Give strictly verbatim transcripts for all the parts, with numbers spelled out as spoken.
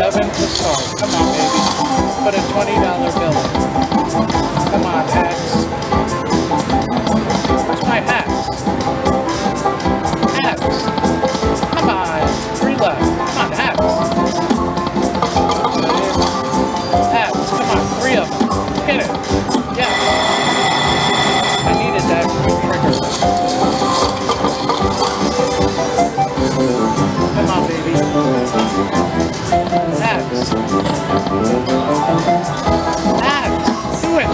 eleven to start. Come on, baby. Put a twenty dollar bill in. Come on, hats. Where's my hats? Hats. Come on. Three left. Come on, hats. Hats. Come on, three of them. Hit it. Yeah. I needed that trigger. Come on, baby. Hats. Hats. Do it.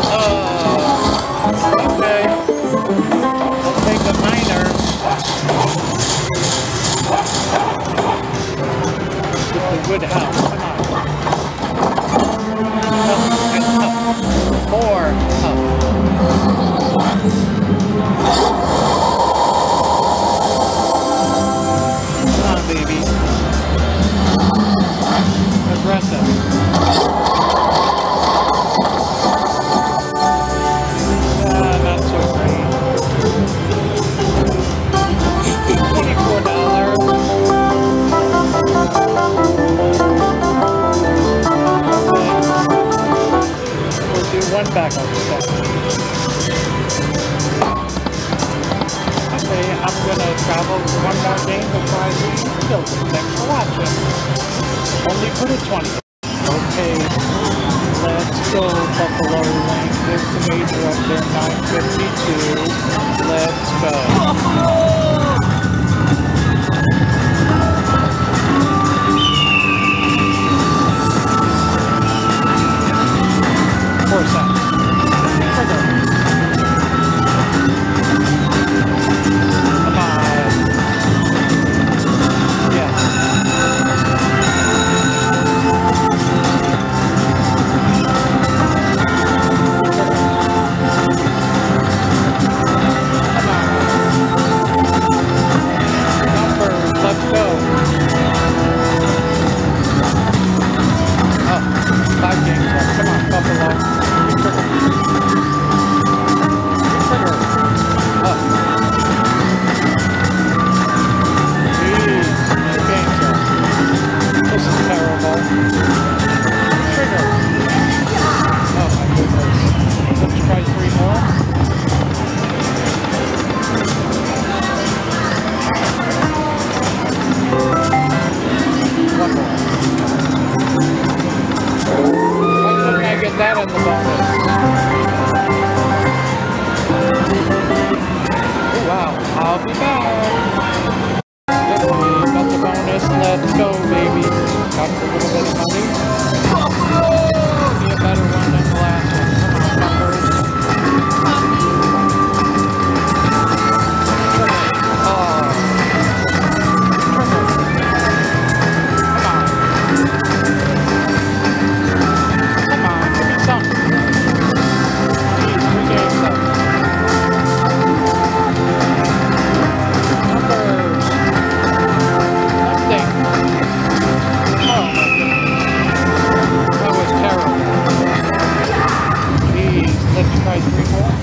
Uh, okay. I'll take a minor. With the wood house. Come on. Huff and Huff. More Huff. Come on, baby. Aggressive. Uh, not so great. twenty-four dollars. We'll do one back on the set. Okay, I'm gonna travel one more game before I leave. So, thanks for watching. Only put a twenty. Okay, let's go Buffalo Link. There's the major up there, nine fifty-two. Let's go. Four cents. Trigger. Come on. Yes. Let's go. Oh, five games left. Come on, Buffalo. Trigger. Trigger. Oh. Jeez, two games left. This is terrible. Trigger. Oh my goodness. Let's try three more. One more. Why couldn't I get that in the bonus? Oh wow, I'll be back. Yep, we got the bonus. Let's go, baby. Got a little bit of money. Be a better one than the last one. Come on, numbers. Oh. Try three more.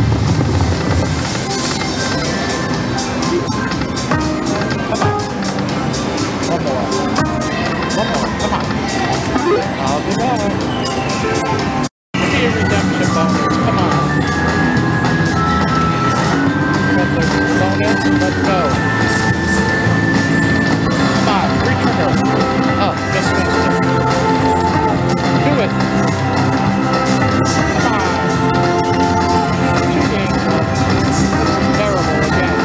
Come on. One more. One more. Come on. I'll be back. Give me a redemption bonus. Come on. Got the bonus. Let's go. Come on. Re-trigger. Oh, just missed it. Do it. Come on. Two games left. This is terrible again.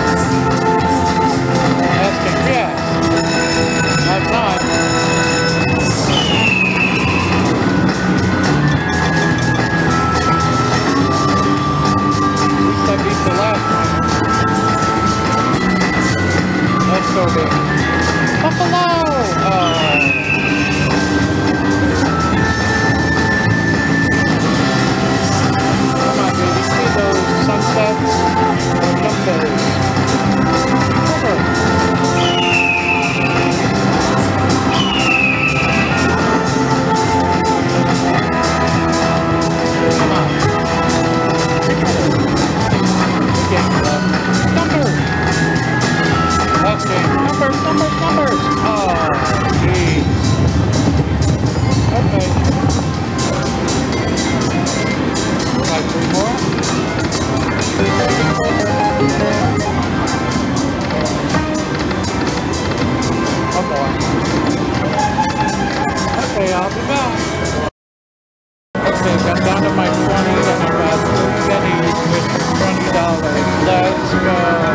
Asking, yes. Not time. At least I beat the last one. Okay, I'll be back. Okay, got down to my twenties and I got three pennies with twenty dollars. Let's go.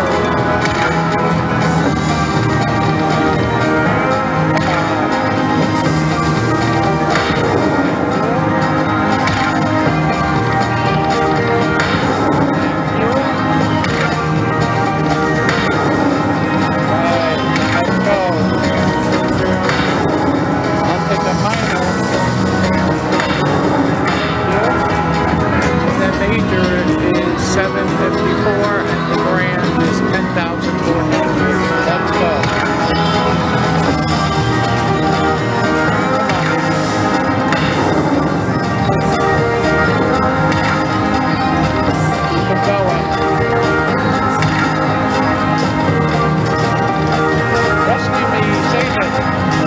seven fifty-four and the grand is ten thousand four hundred. Let's go. Keep it going. Rescue me, save it.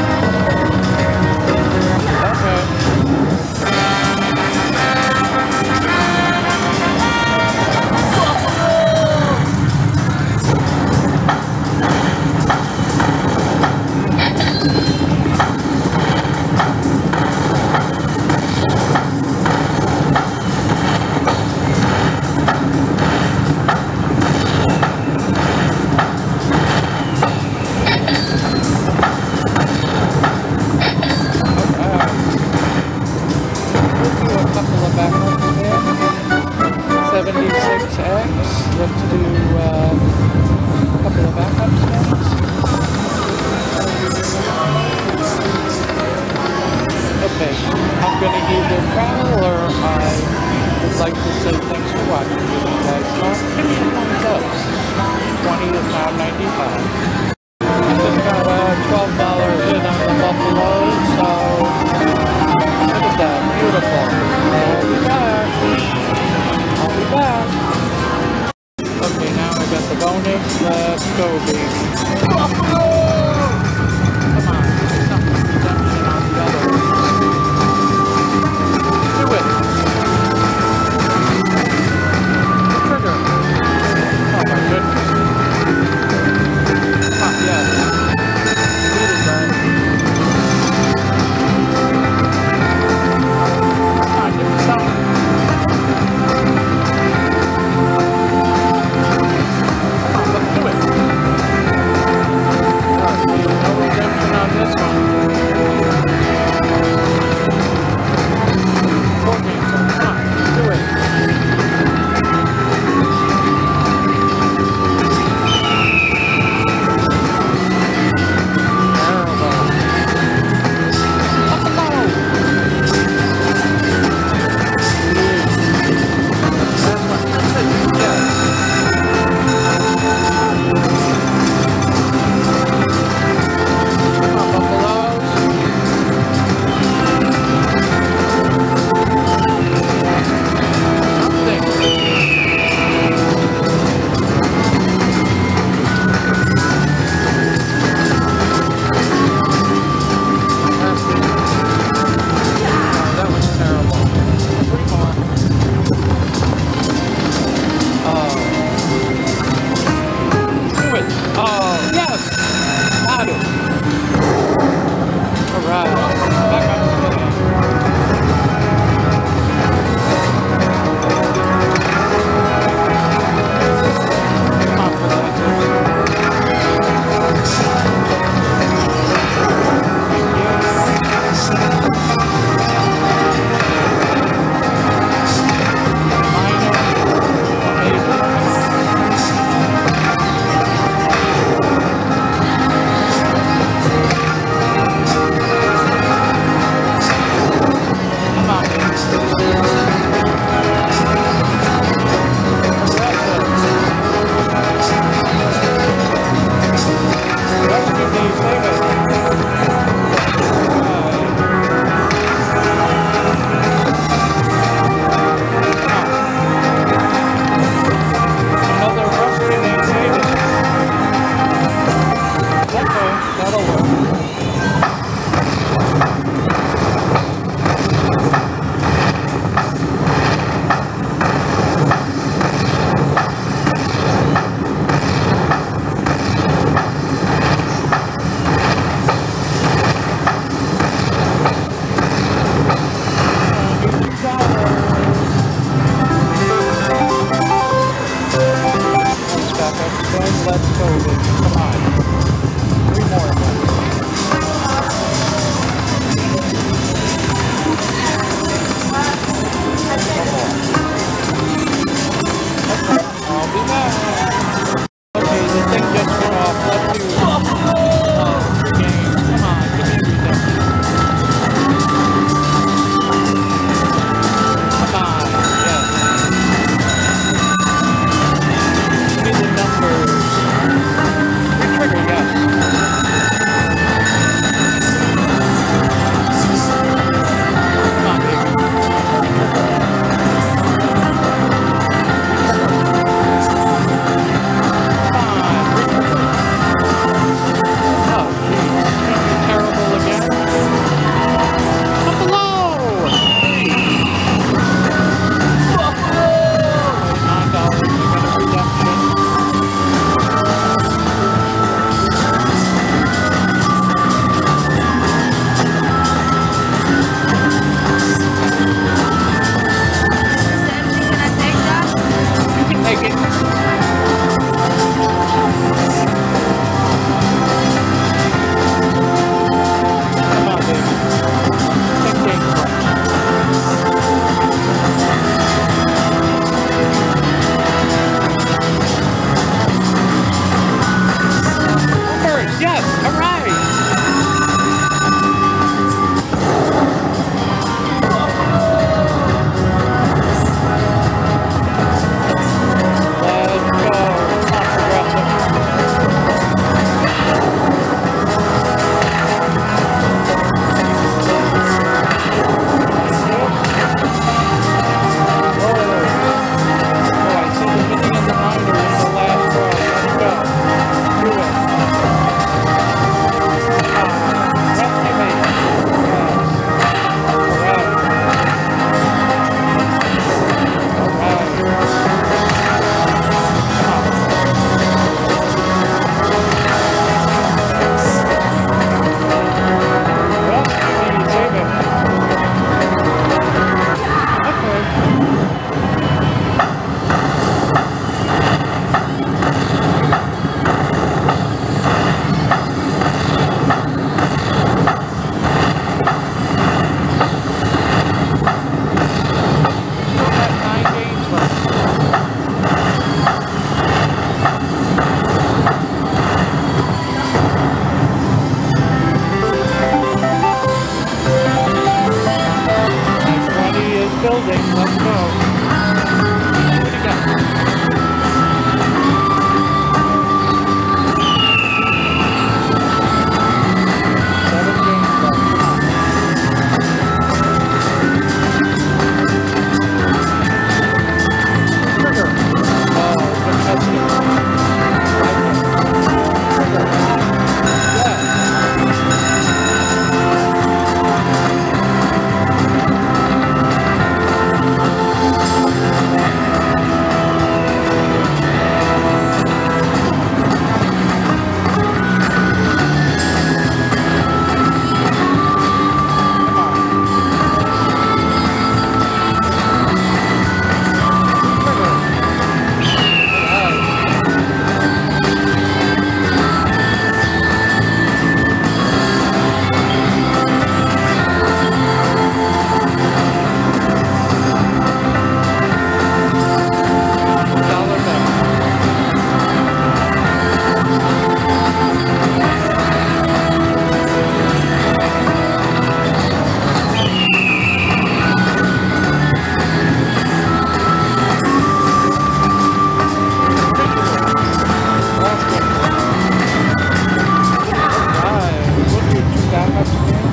Okay. seventy-six X. Let's do uh, a couple of backup spins. Okay, I'm going to either travel or I would like to say thanks for watching. If you guys saw, give me a thumbs up. twenty is now ninety-five. I just got a twelve dollar hit on the Buffalo, so look at that, beautiful. I'll be back. I'll be back. Okay, now I got the bonus. Let's go, baby. Come on, there's something redemption on the other ones. Do it. Trigger. Oh my goodness. Ah, yes. Did it, bud. Come on, give me something. Come on, let's do it.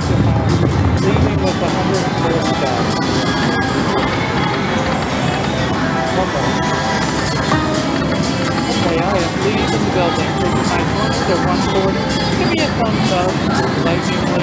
am I leaving with one hundred forty dollars. One more. Okay, I am leaving the building. This is my one to one forty. Give me a thumbs up. Like me